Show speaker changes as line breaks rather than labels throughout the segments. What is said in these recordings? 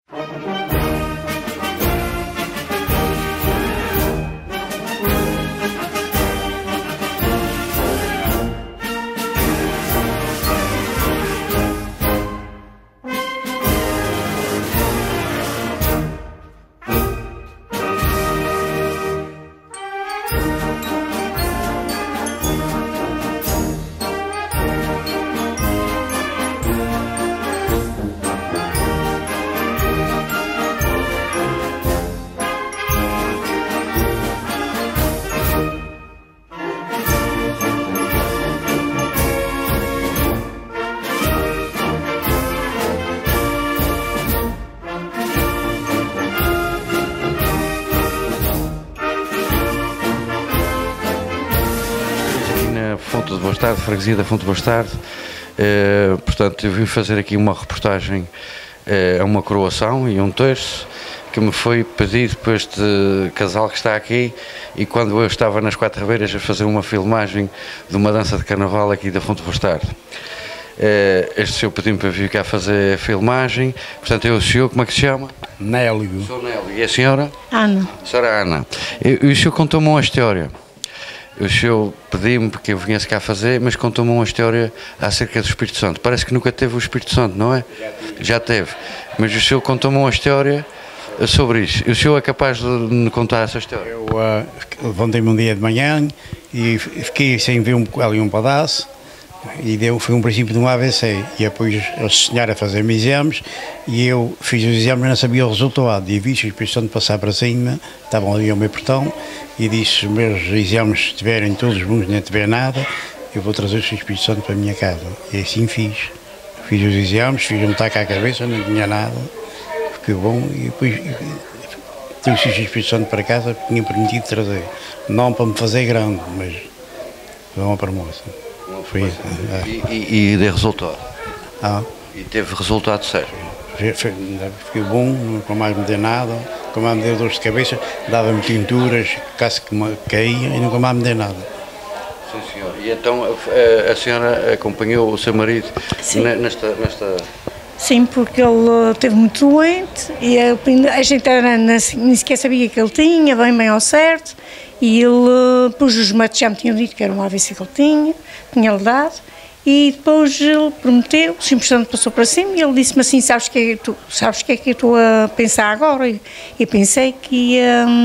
Fonte de Bastardo, freguesia da Fonte de Bastardo. Portanto, eu vim fazer aqui uma reportagem a uma coroação e um terço que me foi pedido por este casal que está aqui, e quando eu estava nas Quatro Ribeiras a fazer uma filmagem de uma dança de carnaval aqui da Fonte de Bastardo. Este senhor pediu-me para vir cá fazer a filmagem. Portanto, o senhor, como é que se chama?
Nélio.
Sou Nélio. E a senhora?
Ana.
A senhora Ana. E o senhor contou-me uma história. O senhor pediu-me porque eu vinha cá fazer, mas contou-me uma história acerca do Espírito Santo. Parece que nunca teve o Espírito Santo, não é? Já teve. Mas o senhor contou-me uma história sobre isso. O senhor é capaz de me contar essa história?
Eu levantei-me um dia de manhã e fiquei sem ver ali um pedaço, e foi um princípio de um AVC. E depois eles ensinharam a fazer-me exames e eu fiz os exames e não sabia o resultado. E vi o Espírito Santo passar para cima, estavam ali ao meu portão, e disse: os meus exames estiverem todos bons, nem tiver nada, eu vou trazer o Espírito Santo para a minha casa. E assim fiz. Fiz os exames, fiz um taco à cabeça, não tinha nada, fiquei bom, e depois trouxe o Espírito Santo para casa porque tinha permitido trazer. Não para me fazer grande, mas foi uma promessa. Foi isso.
E deu resultado? E teve resultado certo?
Fiquei bom, nunca mais me deu nada, nunca mais me deu dores de cabeça, dava-me tinturas, caso que me caía, e nunca mais me deu nada.
Sim, senhor. E então a senhora acompanhou o seu marido nesta...
Sim, porque ele esteve muito doente e a gente nem sequer sabia que ele tinha, bem ao certo, e ele, depois os médicos já me tinham dito que era um AVC que ele tinha-lhe dado, e depois ele prometeu, o Espírito Santo passou para cima e ele disse-me assim: sabes que é que eu estou a pensar agora? E pensei que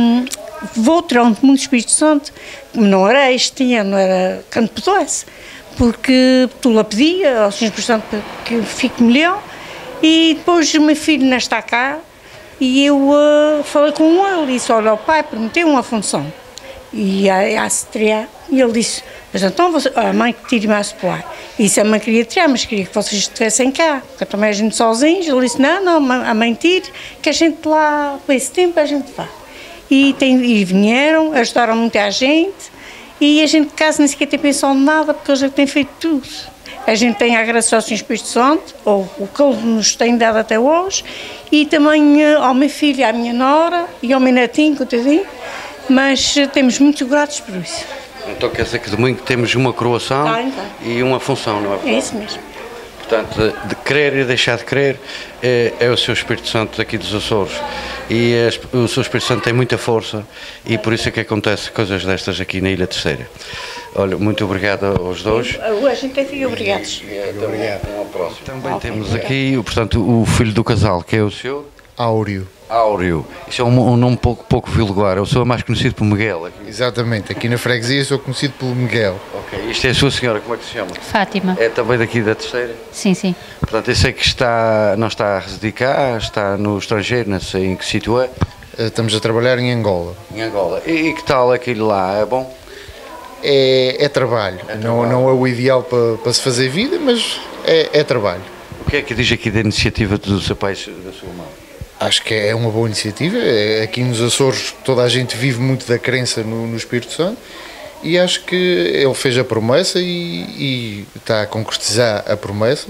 vou tirar um muito Espírito Santo, não era este ano, era quando pudesse, porque tu lá pedia ao Espírito Santo que fique melhor. E depois o meu filho não está cá e eu falei com ele e disse: olha, o pai prometeu uma função e a se triar, e ele disse: mas então a mãe que tire mais para lá. E disse: a mãe queria tirar, mas queria que vocês estivessem cá, porque também a gente sozinhos. Ele disse: não, a mãe tire, que a gente lá, por esse tempo a gente vai. E vieram, ajudaram muita gente, e a gente de casa nem sequer tem pensado nada, porque eles já têm feito tudo. A gente tem a graça ao Senhor Espírito Santo, ou o que ele nos tem dado até hoje, e também ao meu filho e à minha nora, e ao meu netinho, coitadinho, mas temos muito gratos por isso.
Então quer dizer que domingo temos uma coroação e uma função, não é?
É isso mesmo.
Portanto, de querer e deixar de querer é o seu Espírito Santo aqui dos Açores. E o seu Espírito Santo tem muita força, e por isso é que acontece coisas destas aqui na Ilha Terceira. Olha, muito obrigado aos dois.
A gente tem que ir obrigados.
Obrigado. Também temos aqui, portanto, o filho do casal, que é o senhor?
Áureo.
Áureo. Isso é um nome pouco vulgar. O senhor é mais conhecido por Miguel. Aqui.
Exatamente. Aqui na freguesia sou conhecido pelo Miguel.
Ok. Isto é a sua senhora, como é que se chama?
Fátima.
É também daqui da Terceira?
Sim, sim.
Portanto, eu sei que não está a residir cá, está no estrangeiro, não sei em que sítio é.
Estamos a trabalhar em Angola.
Em Angola. E que tal aquilo lá? É bom?
É trabalho. Não é o ideal para se fazer vida, mas é trabalho.
O que é que diz aqui da iniciativa do seu pai e da sua mãe?
Acho que é uma boa iniciativa. Aqui nos Açores toda a gente vive muito da crença no Espírito Santo, e acho que ele fez a promessa e está a concretizar a promessa.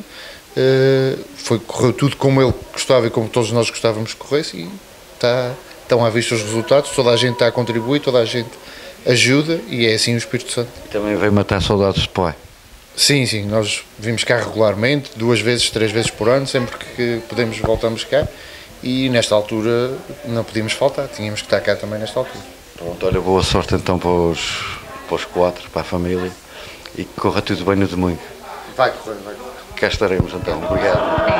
Correu tudo como ele gostava e como todos nós gostávamos que corresse, e estão à vista os resultados. Toda a gente está a contribuir, toda a gente ajuda, e é assim o Espírito Santo.
Também veio matar saudades do pai?
Sim, nós vimos cá regularmente, 2 vezes, 3 vezes por ano, sempre que podemos voltamos cá, e nesta altura não podíamos faltar, tínhamos que estar cá também nesta altura.
Pronto, olha, boa sorte então para os 4, para a família, e que corra tudo bem no domingo.
Vai correr, vai correr.
Cá estaremos então, obrigado.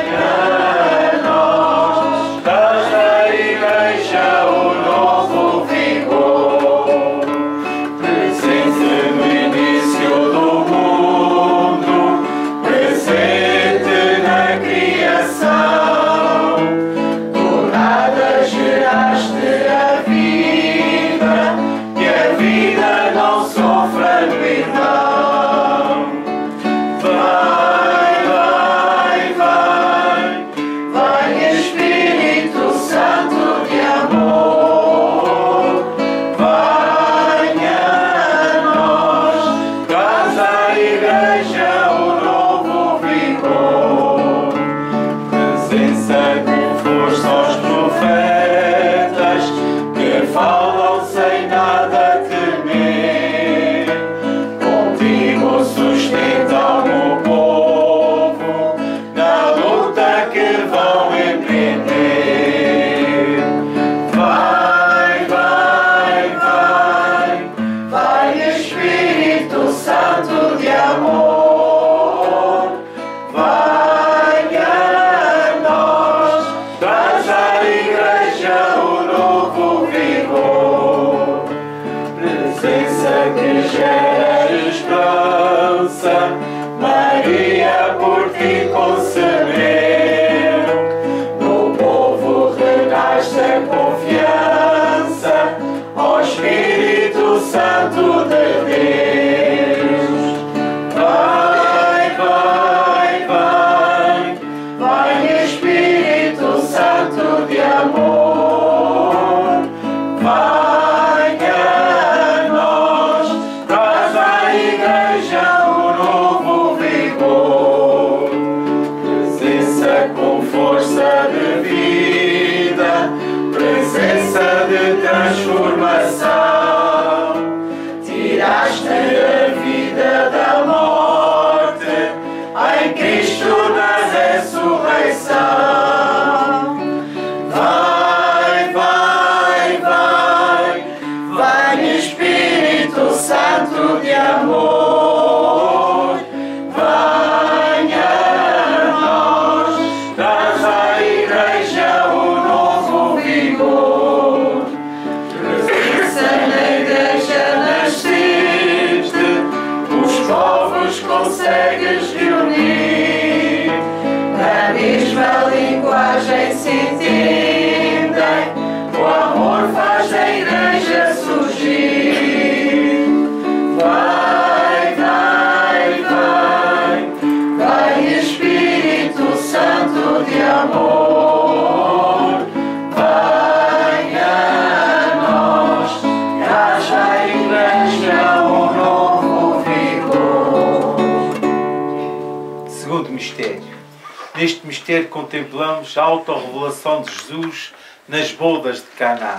Neste mistério contemplamos a autorrevelação de Jesus nas bodas de Caná.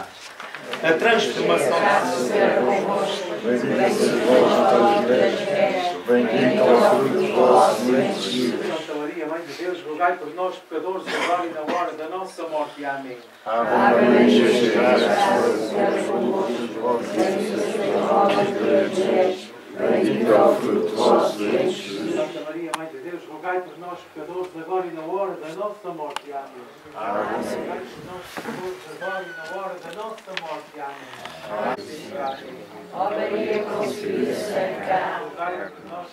A transformação de
bendito é o fruto do vosso ventre.
Santa Maria, Mãe de Deus, rogai por nós, pecadores, agora e na hora da nossa morte. Amém.
Amém. Jesus, bendito é o fruto do vosso ventre.
Santa Maria, Mãe de Deus, rogai por nós, pecadores, agora e na hora da nossa morte. Amém. Rogai por nós, pecadores, agora e na hora da nossa morte. Amém.
Ó Maria concebida sem pecado,
Rogai por nós,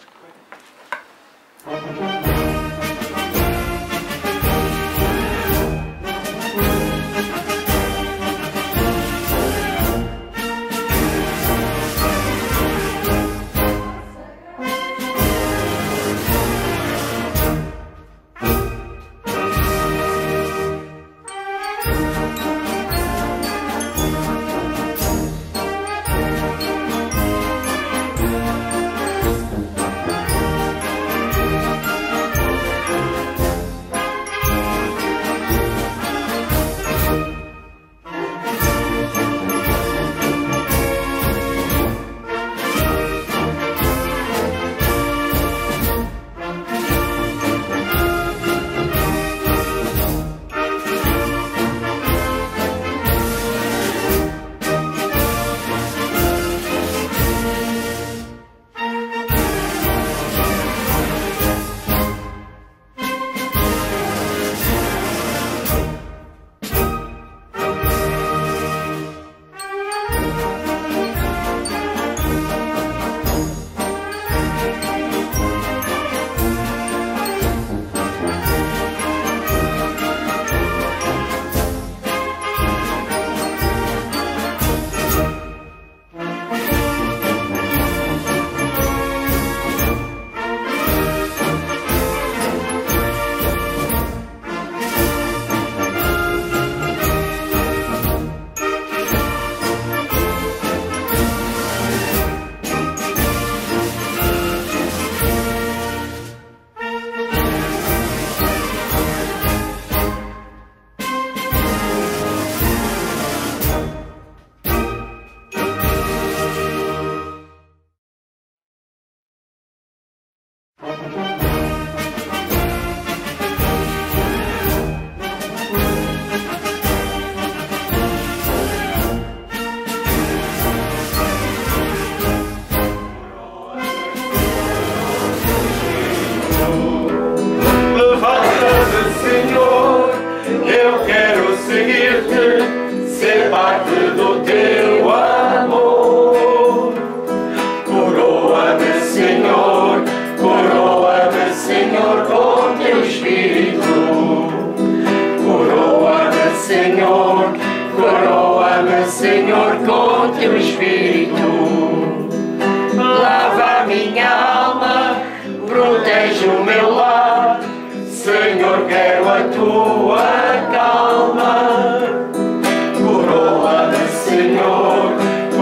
Coroa-me, Senhor, com teu Espírito. Lava a minha alma, protege o meu lar. Senhor, quero a tua calma. Coroa-me, Senhor,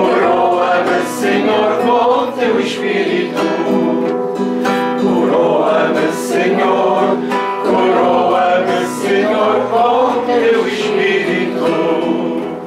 com teu Espírito. Coroa-me, Senhor, com teu Espírito.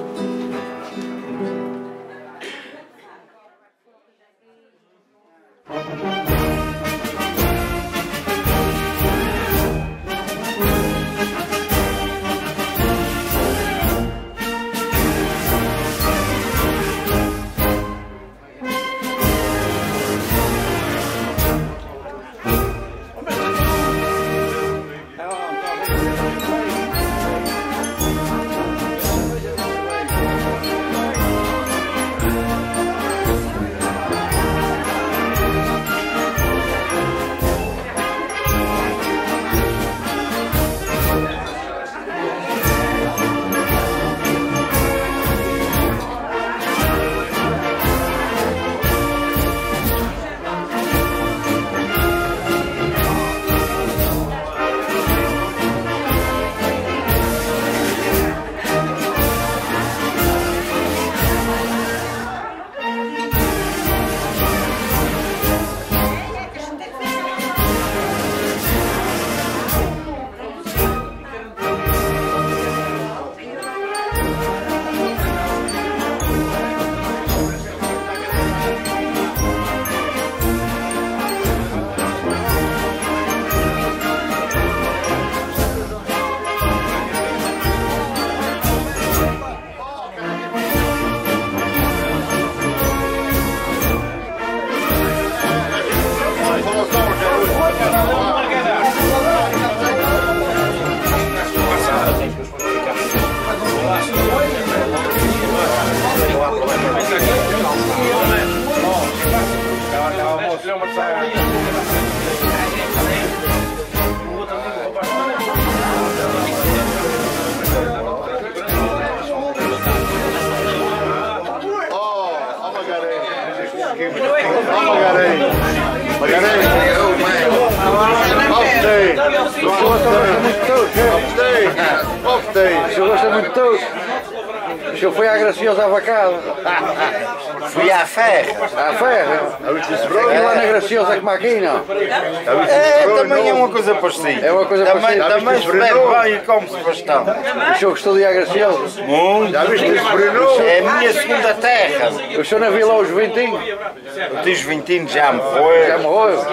O senhor gosta muito de todos. O senhor foi à Graciosa Avacada.
Fui à Ferra.
À Ferra? E lá na Graciosa como aqui, não?
Também é uma coisa parecida.
É uma coisa parecida.
Também se bebe bem e come-se bastante.
O senhor gostou de ir à Graciosa?
Muito.
Já viste que se
É a minha segunda terra.
O senhor não viu lá os Ventinhos?
O tio Vintino já morreu.
Já morreu?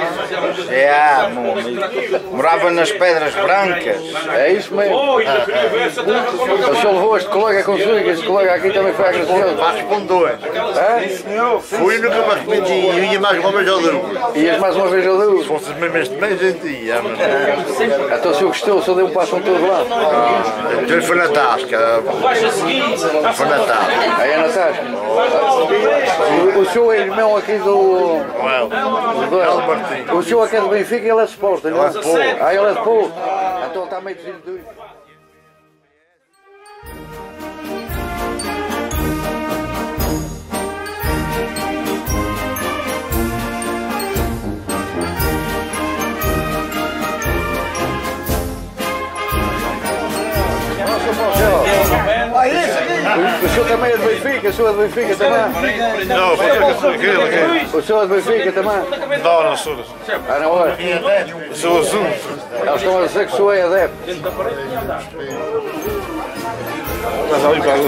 Já, meu amigo. Morava nas Pedras Brancas.
É isso mesmo. O senhor levou este colega consigo, este colega aqui também foi à Graciosa.
Respondeu.
É?
Fui e nunca me arrependi. Eu ia mais uma vez ao Douro.
Ias mais uma vez ao Douro?
Se fosse mesmo este mês, a gente ia.
Então o senhor gostou, o senhor deu um passo todo lá?
Então foi na Tasca. Foi na Tasca.
Aí é na Tasca? O senhor é irmão aqui do... O senhor aqui é do Benfica e ele é de Sporting, não é?
Ele é de Porto.
Ah, ele é de Porto. Então está meio desiludido. O senhor também é de Benfica? O senhor é de Benfica também?
Não, foi aquele.
O senhor é de Benfica também?
Não, não sou.
Ah, não é?
Sou azul.
Eles estão a dizer que o senhor é adepto.
Mas ali para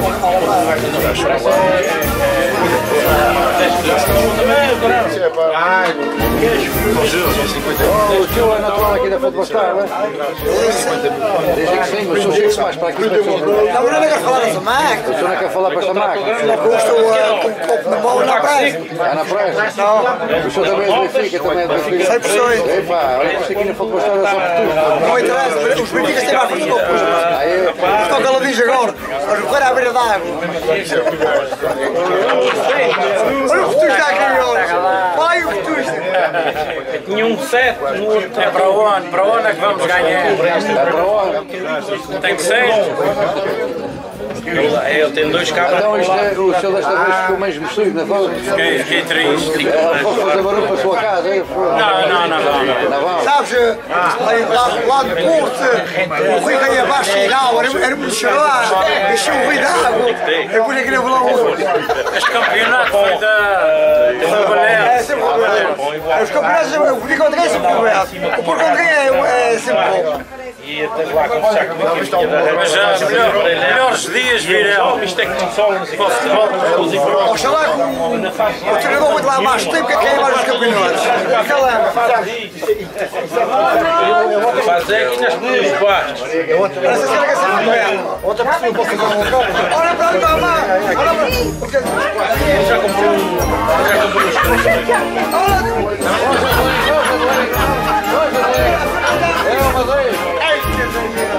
o senhor é natural aqui da Futebol Star, não é? Dizem que sim, mas o senhor chega-se mais para aqui.
Não, eu não quero falar dessa máquina.
O senhor não quer falar para esta máquina?
Eu estou com um copo na mão na praia.
Ah, na praia?
Não.
O senhor também é de Benfica? Também é de Benfica?
100%.
Epá, olha que isto aqui na Futebol Star é só por tudo.
Não interessa, os Benficas têm mais força do que o Porto.
Ah, é?
Estou que ela diz agora. Mas o cara à beira d'água. Olha o Futusta aqui, olha. Vai o Futusta.
Tinha um 7 no outro.
É para o ano é que vamos ganhar.
É para o ano.
Tem que ser. Ele tem 2 cabras.
Então isto é, o senhor desta vez ficou mais mexido na foto?
Fiquei triste.
Foi fazer barulho para a sua casa?
Não.
Sabes, lá de Porto, o rio veio abaixo e era muito chorado, encheu o rio de água, é por aqui na Valão.
Este campeonato foi da Valença.
Os campeonatos, o que contra é sempre campeonato, o por contra é sempre bom.
E até lá conversar comigo.
Mas já melhores dias virão.
Isto é que não só no futebol.
Oxalá que o treinador muito lá mais tempo que quem mais os campeonatos.
Faz é aqui nas duas partes.
Essa cena que é sempre bem. Outra pessoa pode ficar um local. Olha para ali, mamãe. Olha para ali.
Já comprou
É uma vez.